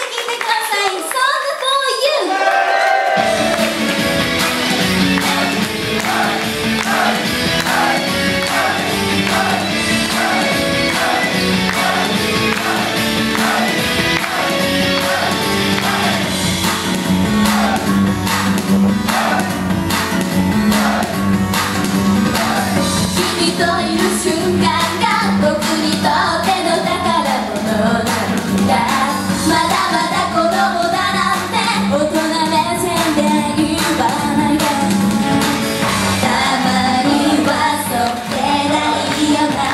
聴いてください。 Song for You。 君といる瞬間が僕にとっての宝物なんだ。まだまだ子供だなんて大人目線で言わないで。たまにはそってないよな。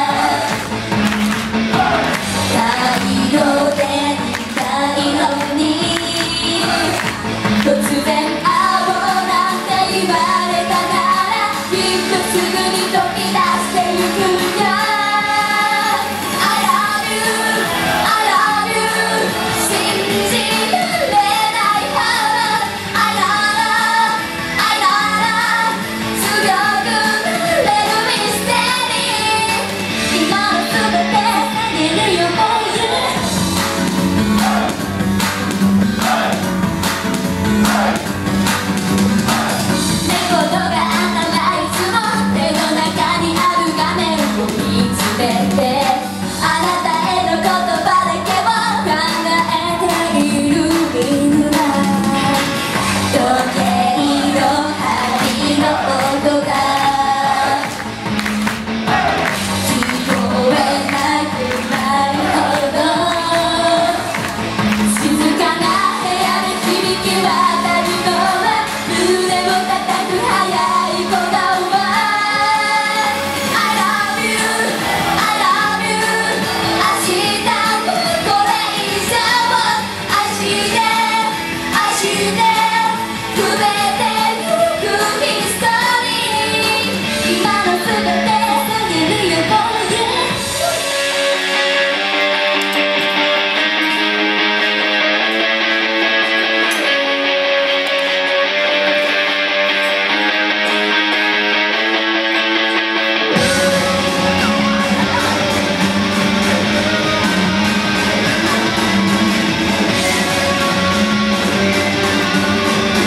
太陽で見たいのに突然会おうなんて言われたならきっとすぐに溶き出してゆくよ。I love you, I love you 信じられないほど I love, I love 強くなれるミステリー。今の全てあげるよ For you。 寝言が頭いつも手の中にある画面を見つめてあなたへの言葉だけを考えているみんな。時計の針の音が聞こえなくなるほど静かな部屋で響き渡るのは胸を叩く速い鼓動。I love you, I love you 明日もこれ以上愛して愛して全てゆくヒストリー。今の全てあげるよ For you。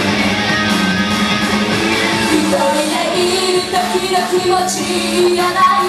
一人でいる時の気持ちいらない